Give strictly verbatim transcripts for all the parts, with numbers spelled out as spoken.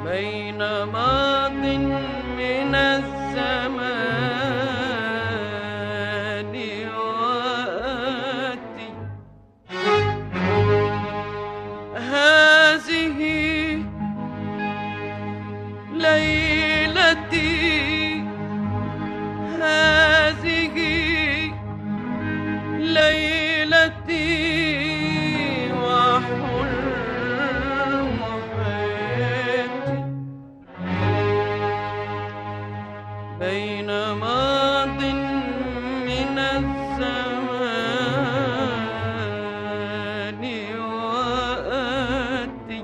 بين ماض من الزمان وآتي. هذه ليلتي، هذه ليلتي وحلم حياتي. بين ماض من الزمان وآتي.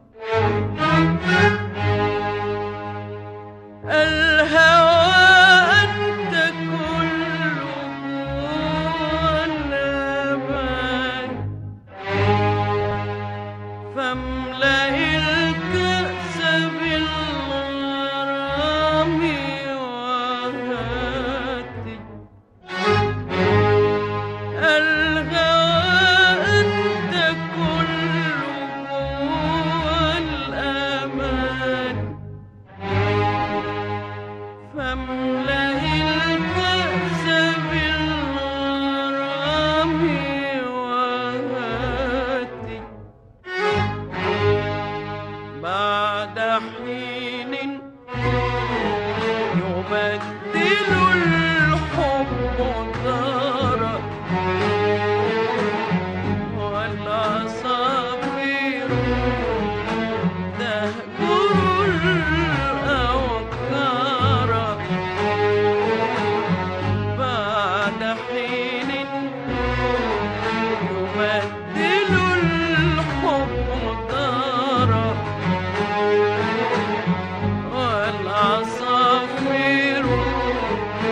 الهوى أنت كله والأمان، فاملأ الكأس بالغرام وهاتي. الهوى أنت كله والأمان، فاملأ الكأس بالغرام وهاتي. بعد حين يبدل الحب دارا، والعصافير تهجر الأوكار. بعد حين يبدل الحب دارا، والعصافير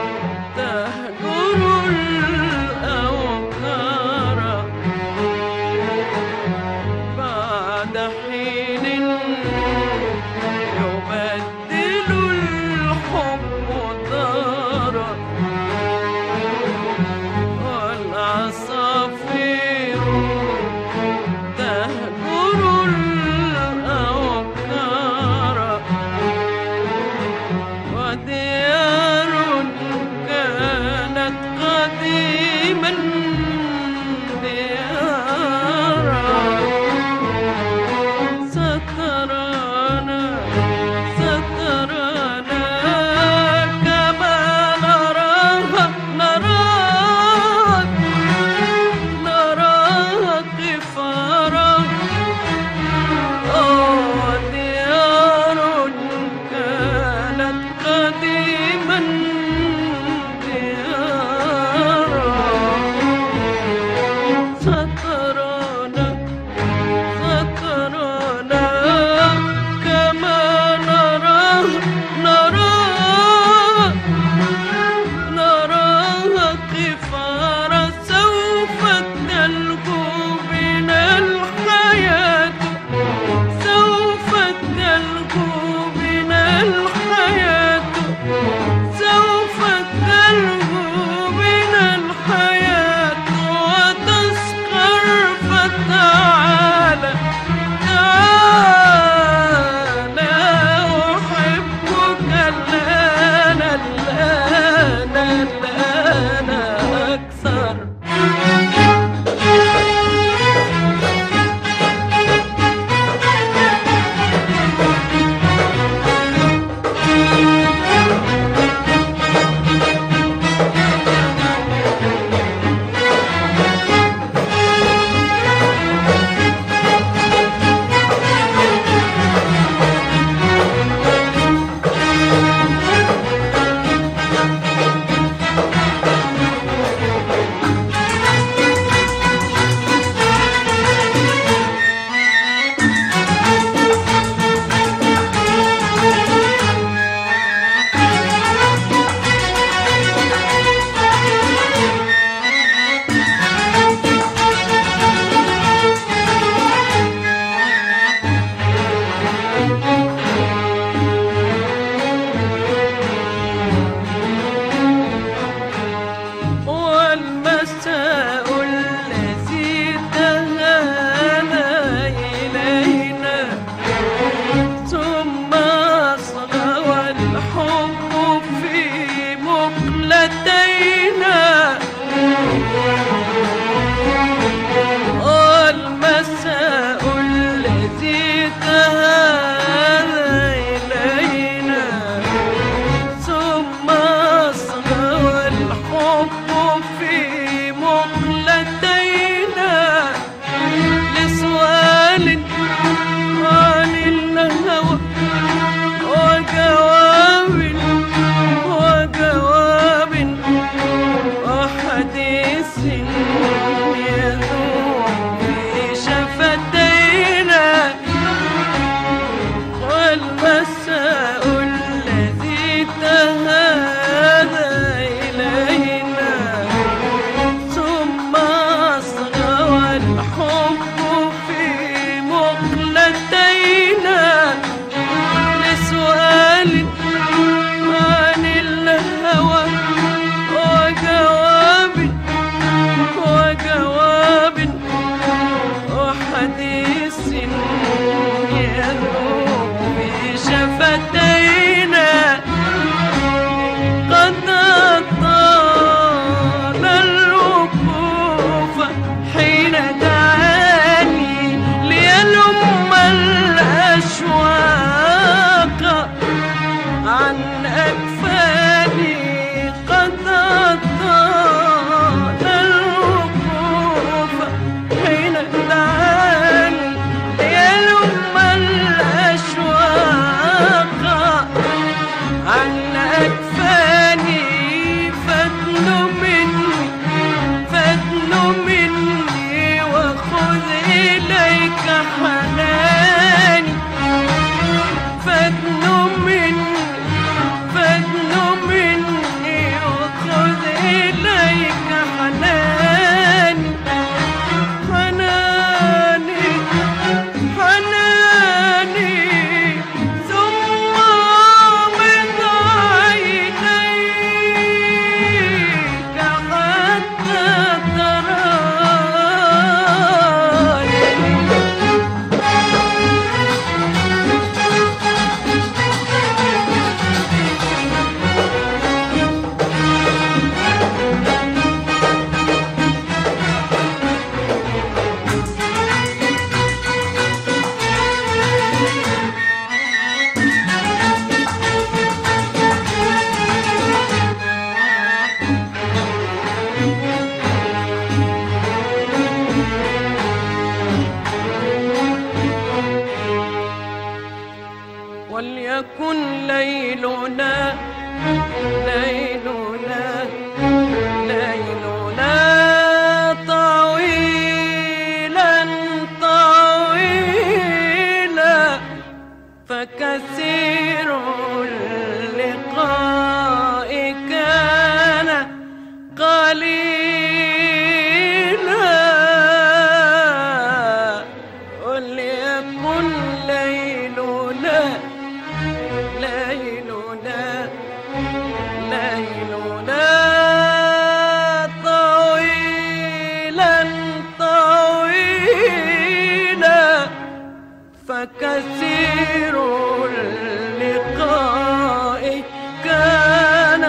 وليكن ليلنا ليلنا ليلنا طويلا طويلا فكثير اللقاء كان قليلا وليكن ليلنا ليلنا ليلنا طويلا طويلا فكثير اللقاء كان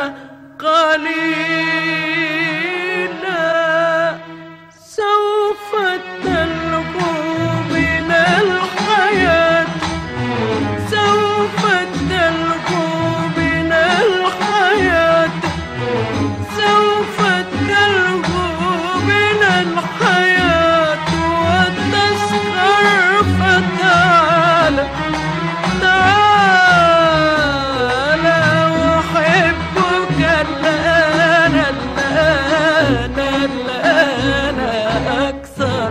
قليلا سوف تلقوا من الحياة سوف تلقوا من الحياة سوف تلقوا من الحياة وتسخر فتعالى تعالى أحبك الآن الآن الآن أكثر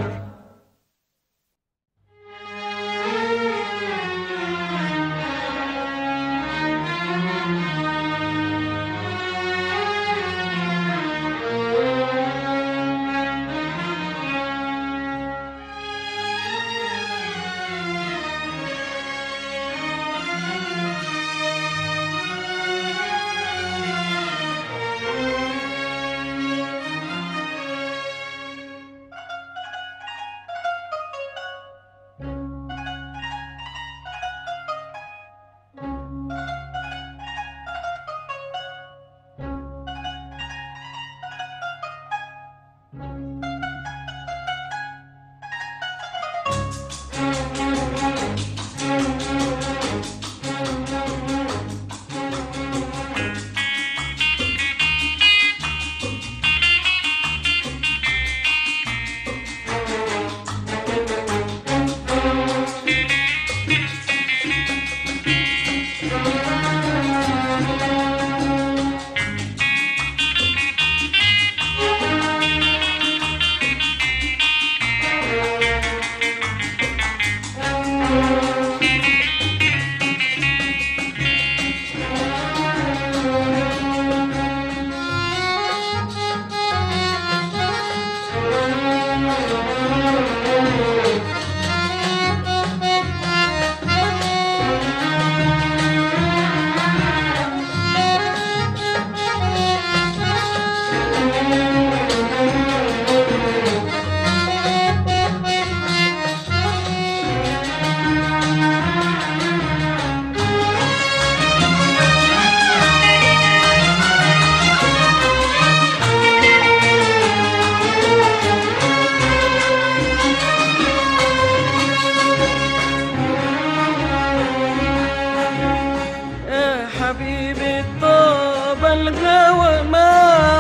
حبيبي طاب الغوى ما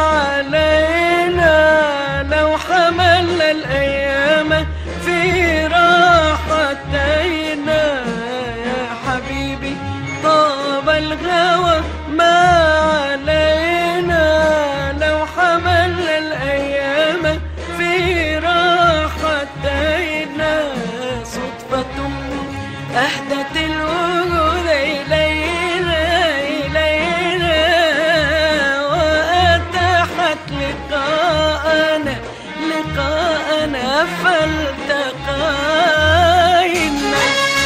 علينا لو حملنا الأيام في راحتينا يا حبيبي طاب الغوى ما علينا لو حملنا الأيام في راحتينا صدفة أهدت الوجود إلينا لقاءنا لقاءنا فالتقينا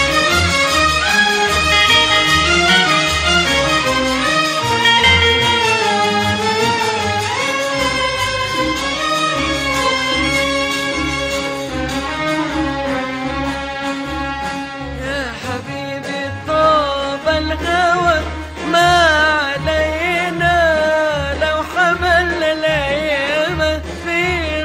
يا حبيبي طاب الهوى ما علينا لو حملنا الأيام في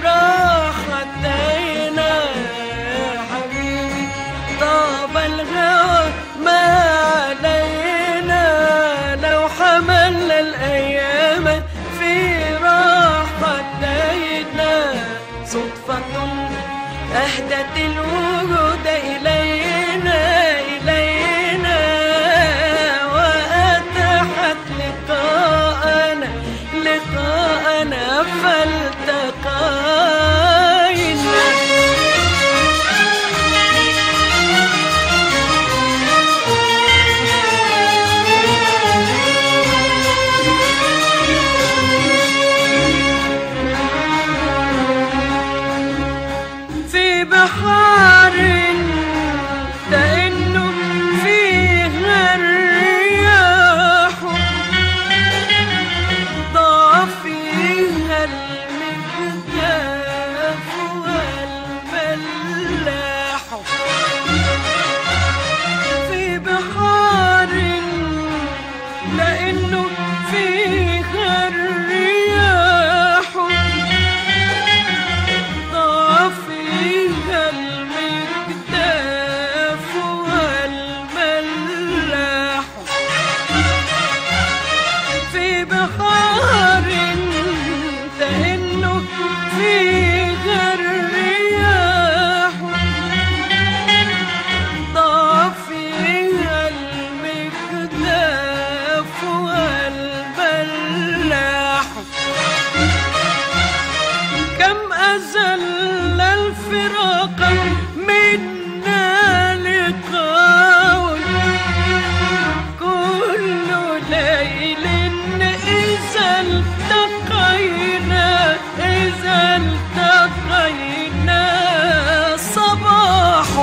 راحتينا يا حبيبي طاب الهوى ما علينا لو حملنا الأيام في راحتينا صدفة أهدت الوجود إلينا إلينا لأنه فيها الرياح ضاع فيها المجداف والملاح في بحار كأنه فيها الرياح ضاع فيها المجداف والملاح كم أزل الفراق منا لقاء كل ليل إذا التقينا إذا التقينا صباح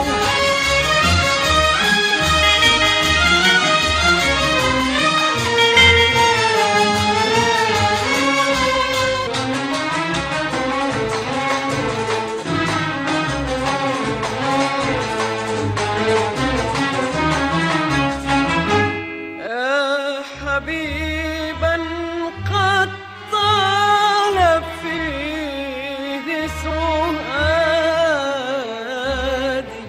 حبيبا قد طال فيه سؤادي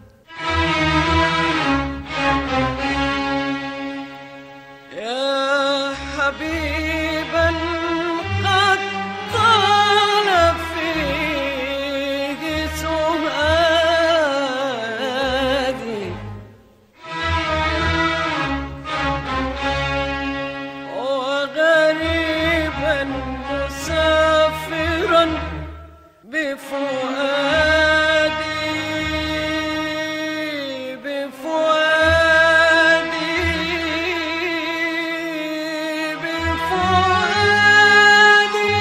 يا حبيبا قد طال فيه سؤادي مسافرا بفؤادي بفؤادي بفؤادي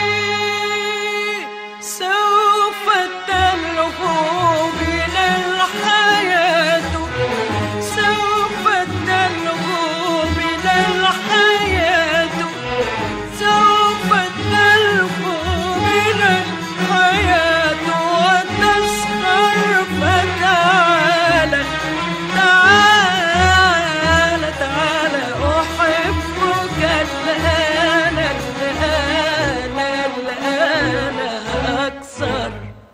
سوف تلهو بنا الحياة سوف تلهو بنا الحياة سوف تلهو بنا الحياة وتسخر فتعالى تعالى تعالى أحبك الآن الآن الآن أكثر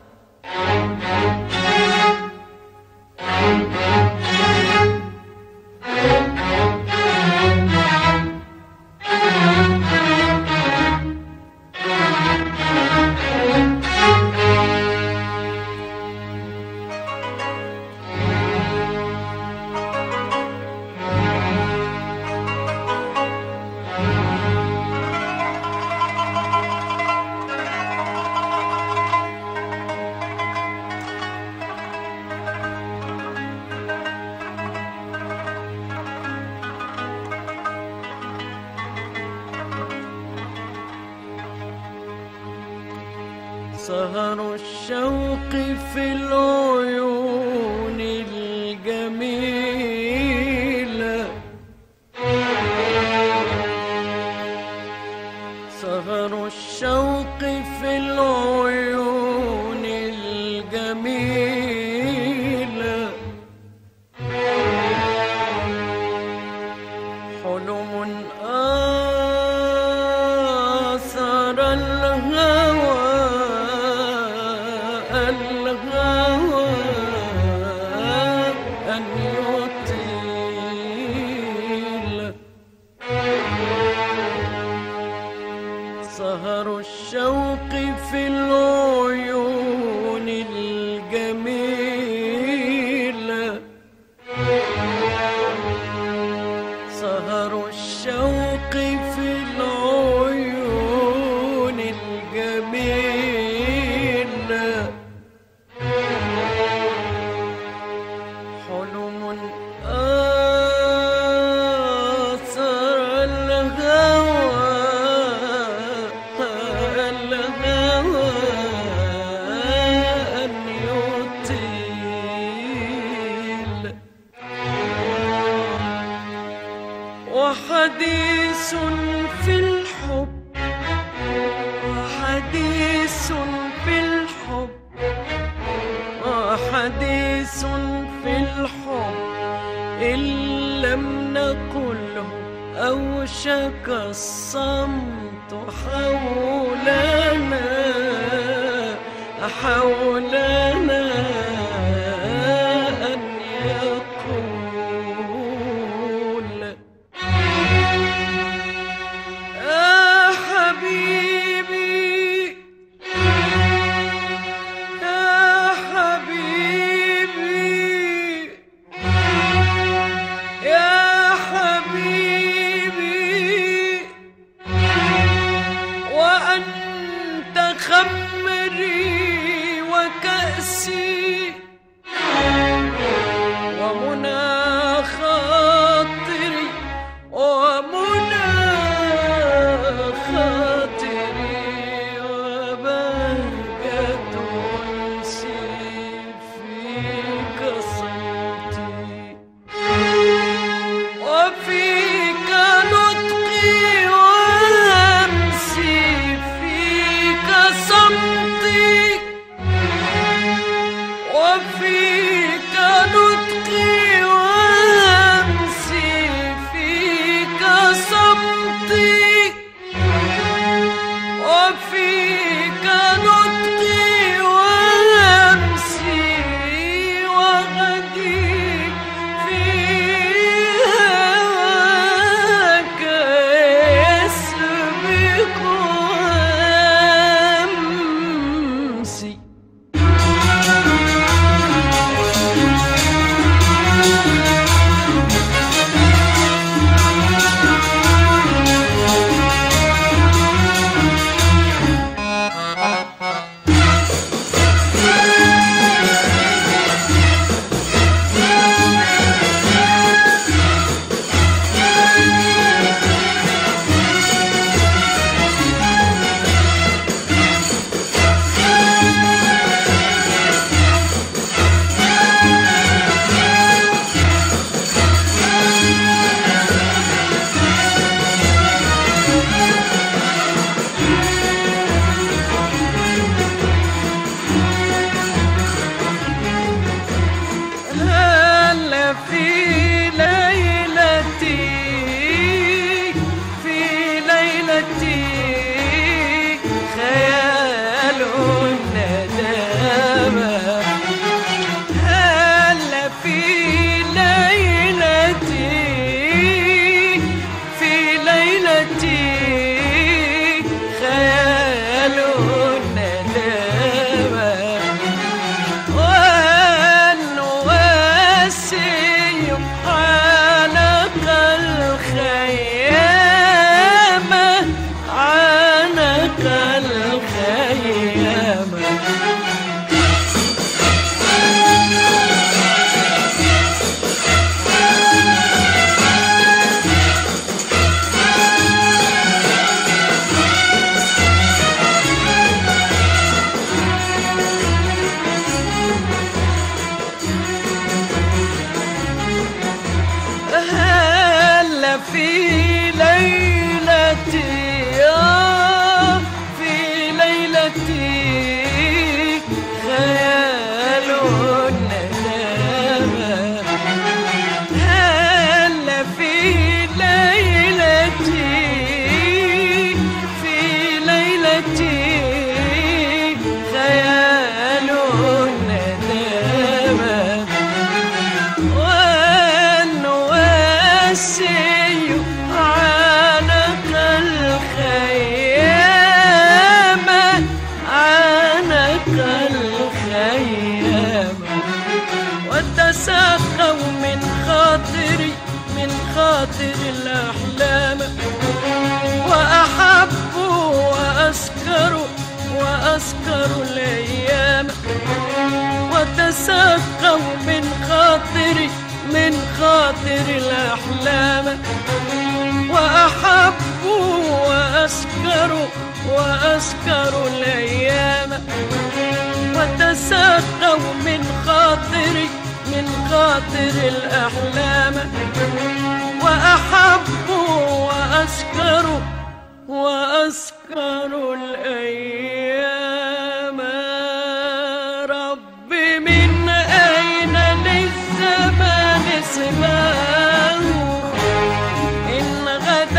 سهر الشوق في العيون الجميلة سهر الشوق في العيون الجميلة حلم آثر الهوى الهوى أن يطيل سهر الشوق في العيون الجميلة سهر الشوق في العيون الجميلة حلم آثر الهوى الهوى أن يطيل وحديث في الحب وحديث في الحب وحديث في الحب إن لم نقله أوشك الصمت حولنا حولنا أن يقول يا حبيبي يا حبيبي يا حبيبي وأنت خمري وكأسي ومنى خاطري ومنى خاطري وبهجة أنسي فيك صوتي وفيك نطقي وهمسي فيك صمتي وفيك نطقي وهمسي فيك صمتي وفيك نطقي وهمسي وغدي في هواك يسبق أمسي هلا في ليلتي في ليلتي خيال الندامة هلا في ليلتي في ليلتي خيال الندامة عانق الخيامة عانق الخيامة هلا في ليلتي في ليلتي خيال الندامة هلا في ليلتي في ليلتي خيال الندامة والنواسي عانق الخيامة عانق الخيامة وتساقوا من خاطري من خاطر الأحلام وأحبوا وأسكروا وأسكروا الأيام وتساقوا من خاطري من خاطر الأحلام وأحبوا وأسكروا وأسكروا الأيام وتساقوا من خاطري من خاطر الأحلام وأحبوا وأسكروا وأسكروا الأيام ربي من أين للزمان سباه إن غدا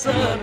السهر